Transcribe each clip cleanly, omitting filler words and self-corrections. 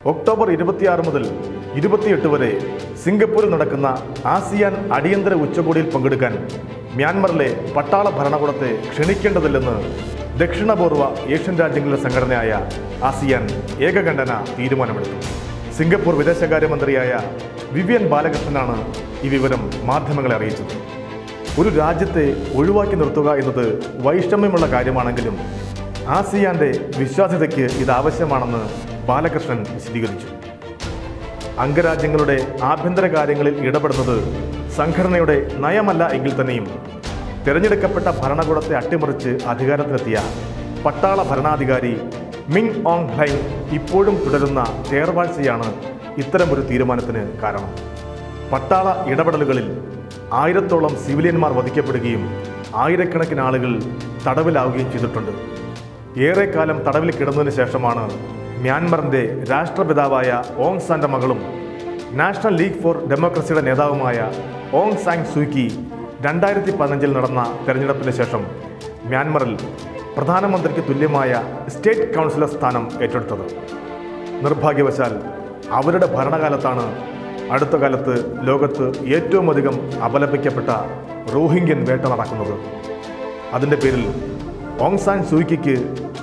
October 26 മുതൽ 28 വരെ സിംഗപ്പൂരിൽ നടക്കുന്ന ആസിയാൻ അടിയന്തര ഉച്ചകോടിയിൽ പങ്കെടുക്കാൻ മ്യാൻമറിലെ പട്ടാള ഭരണകൂടത്തെ ക്ഷണിക്കേണ്ടതില്ലെന്ന് ദക്ഷിണപൂർവ്വ ഏഷ്യൻ രാജ്യങ്ങളുടെ സംഘടനയായ ആസിയാൻ ഏകകണ്ഠന തീരുമാനമെടുത്തു. സിംഗപ്പൂർ വിദേശകാര്യമന്ത്രിയായ വിവിയൻ ബാലകൃഷ്ണനാണ് ഈ വിവരം മാധ്യമങ്ങളെ അറിയിച്ചത്. ഒരു രാജ്യത്തെ ഒഴിവാക്കി നിർത്തുക എന്നത് വൈഷമ്യമുള്ള കാര്യമാണെങ്കിലും ആസിയാന്റെ വിശ്വാസ്യതയ്ക്ക് ഇത് ആവശ്യമാണെന്ന് ബാലകൃഷ്ണൻ വിശദീകരിച്ചു. അംഗരാജ്യങ്ങളുടെ ആഭ്യന്തര കാര്യങ്ങളിൽ ഇടപെടുന്നത് സംഘടനയുടെ നയമല്ല എങ്കിൽ തന്നെയും തിരഞ്ഞെടുക്കപ്പെട്ട ഭരണകൂടത്തെ അട്ടിമറിച്ച് അധികാരത്തിലെത്തിയ പട്ടാള ഭരണാധികാരി മിങ് ഓങ് ഹ്ലൈൻ ഇപ്പോഴും തുടരുന്ന തേർവാഴ്ചയാണ് ഇത്തരമൊരു തീരുമാനത്തിന് കാരണം. പട്ടാള ഇടപെടലുകളിൽ 1000-ഓളം സിവിലിയന്മാർ വധിക്കപ്പെടുകയും ആയിരക്കണക്കിന് ആളുകൾ തടവിലാവുകയും ചെയ്തിട്ടുണ്ട്. ഏറെക്കാലം തടവിൽ കിടന്നതിന് ശേഷമാണ് മ്യാൻമറിൻ്റെ രാഷ്ട്രപിതാവായ ഓങ് സാൻ്റെ മകളും നാഷണൽ ലീഗ് ഫോർ ഡെമോക്രസിയുടെ നേതാവുമായ ഓങ് സാങ് സൂക്കി 2015 നടന്ന തെരഞ്ഞെടുപ്പിന് ശേഷം മ്യാൻമറിൽ പ്രധാനമന്ത്രിക്ക് തുല്യമായ സ്റ്റേറ്റ് കൗൺസിലർ സ്ഥാനം ഏറ്റെടുത്തത്. നിർഭാഗ്യവശാൽ അവരുടെ ഭരണകാലത്താണ് അടുത്ത കാലത്ത് ലോകത്ത് ഏറ്റവും അധികം അപലപിക്കപ്പെട്ട റോഹിംഗ്യൻ വേട്ട നടക്കുന്നത്. അതിൻ്റെ പേരിൽ ഓങ് സാങ് സൂക്കിക്ക്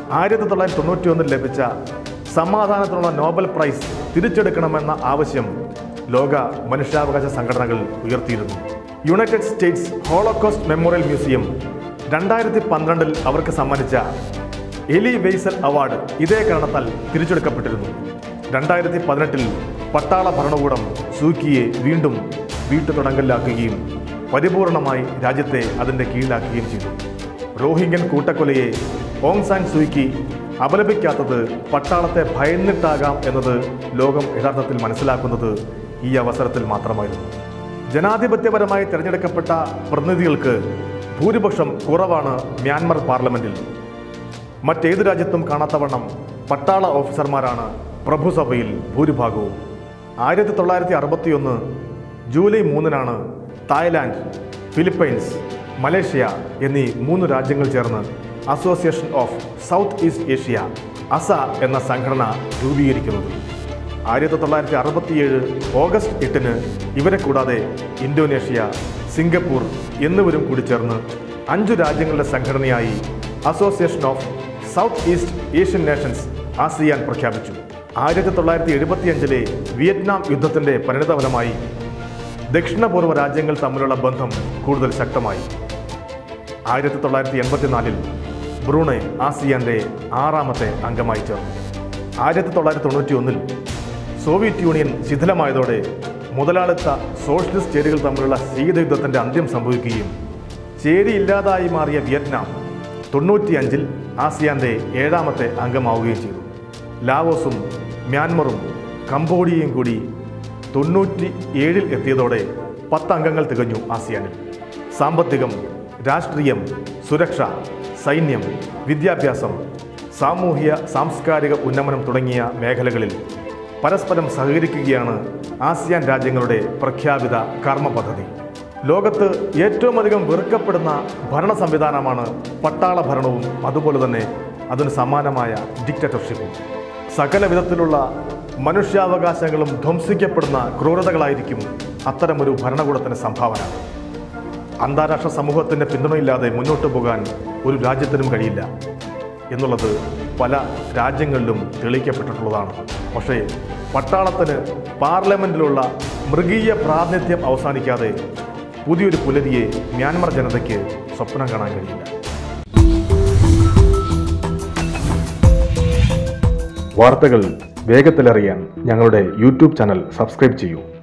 1991 ലഭിച്ച സമാധാനത്തിനുള്ള നോബൽ പ്രൈസ് തിരിച്ചെടുക്കണമെന്ന ആവശ്യം ലോക മനുഷ്യാവകാശ സംഘടനകൾ ഉയർത്തിയിരുന്നു. United States Holocaust Memorial Museum 2012 അവർക്ക് സമ്മാനിച്ച എലി വെയ്സൽ അവാർഡ് ഇതേ കാരണത്താൽ തിരിച്ചെടുക്കപ്പെട്ടിരുന്നു. 2018 പട്ടാള ഭരണകൂടം സൂക്കിയെ വീണ്ടും വീട്ടുതടങ്കലിലാക്കുകയും പരിപൂർണമായി രാജ്യത്തെ അതിൻ്റെ കീഴിലാക്കുകയും ചെയ്തു. റോഹിംഗ്യൻ കൂട്ടക്കൊലയെ ഓങ് സാങ് സൂക്കി അപലപിക്കാത്തത് പട്ടാളത്തെ ഭയന്നിട്ടാകാം എന്നത് ലോകം യഥാർത്ഥത്തിൽ മനസ്സിലാക്കുന്നത് ഈ അവസരത്തിൽ മാത്രമായിരുന്നു. ജനാധിപത്യപരമായി തിരഞ്ഞെടുക്കപ്പെട്ട പ്രതിനിധികൾക്ക് ഭൂരിപക്ഷം കുറവാണ് മ്യാൻമർ പാർലമെൻറ്റിൽ. മറ്റേത് രാജ്യത്തും കാണാത്തവണ്ണം പട്ടാള ഓഫീസർമാരാണ് പ്രഭുസഭയിൽ ഭൂരിഭാഗവും. 1961 ജൂലൈ 3 തായ്ലാൻഡ്, ഫിലിപ്പൈൻസ്, മലേഷ്യ എന്നീ 3 രാജ്യങ്ങൾ ചേർന്ന് association of south east Asia ASA എന്ന സംഘടന രൂപീകരിക്കുന്നത്. 1967 ഓഗസ്റ്റ് 8 ഇവരെ കൂടാതെ ഇന്തോനേഷ്യ, സിംഗപ്പൂർ എന്നിവരും കൂടി ചേർന്ന് 5 രാജ്യങ്ങളുടെ സംഘടനയായി association of south east Asian nations ASEAN പ്രഖ്യാപിച്ചു. 1975 വിയറ്റ്നാം യുദ്ധത്തിൻ്റെ പരിണിതഫലമായി ദക്ഷിണപൂർവ്വ രാജ്യങ്ങൾ തമ്മിലുള്ള ബന്ധം കൂടുതൽ ശക്തമായി. 1984 ബ്രൂണൈ ആസിയാന്റെ 6ാമത്തെ അംഗമായി ചേർന്നു. 1991 സോവിയറ്റ് യൂണിയൻ ശിഥിലമായതോടെ മുതലാളിത്ത സോഷ്യലിസ്റ്റ് ചേരികൾ തമ്മിലുള്ള ശീതയുദ്ധത്തിൻ്റെ അന്ത്യം സംഭവിക്കുകയും ചേരിയില്ലാതായി മാറിയ വിയറ്റ്നാം 95 ആസിയാന്റെ 7ാമത്തെ അംഗമാവുകയും ചെയ്തു. ലാവോസും മ്യാൻമറും കംബോഡിയയും കൂടി 97 എത്തിയതോടെ 10 അംഗങ്ങൾ തികഞ്ഞു ആസിയാനിൽ. സാമ്പത്തികം, രാഷ്ട്രീയം, സുരക്ഷ, സൈന്യം, വിദ്യാഭ്യാസം, സാമൂഹ്യ സാംസ്കാരിക ഉന്നമനം തുടങ്ങിയ മേഖലകളിൽ പരസ്പരം സഹകരിക്കുകയാണ് ആസിയാൻ രാജ്യങ്ങളുടെ പ്രഖ്യാപിത കർമ്മ പദ്ധതി. ലോകത്ത് ഏറ്റവും അധികം വെറുക്കപ്പെടുന്ന ഭരണ സംവിധാനമാണ് പട്ടാള ഭരണവും അതുപോലെ തന്നെ അതിന് സമാനമായ ഡിക്റ്റേറ്റർഷിപ്പും. സകല വിധത്തിലുള്ള മനുഷ്യാവകാശങ്ങളും ധ്വംസിക്കപ്പെടുന്ന ക്രൂരതകളായിരിക്കും അത്തരമൊരു ഭരണകൂടത്തിന് സംഭാവന. അന്താരാഷ്ട്ര സമൂഹത്തിൻ്റെ പിന്തുണയില്ലാതെ മുന്നോട്ട് പോകാൻ ഒരു രാജ്യത്തിനും കഴിയില്ല എന്നുള്ളത് പല രാജ്യങ്ങളിലും തെളിയിക്കപ്പെട്ടിട്ടുള്ളതാണ്. പക്ഷേ പട്ടാളത്തിന് പാർലമെൻറ്റിലുള്ള മൃഗീയ പ്രാതിനിധ്യം അവസാനിക്കാതെ പുതിയൊരു പുലരിയെ മ്യാൻമർ ജനതയ്ക്ക് സ്വപ്നം കാണാൻ കഴിയില്ല. വാർത്തകൾ വേഗത്തിലറിയാൻ ഞങ്ങളുടെ യൂട്യൂബ് ചാനൽ സബ്സ്ക്രൈബ് ചെയ്യൂ.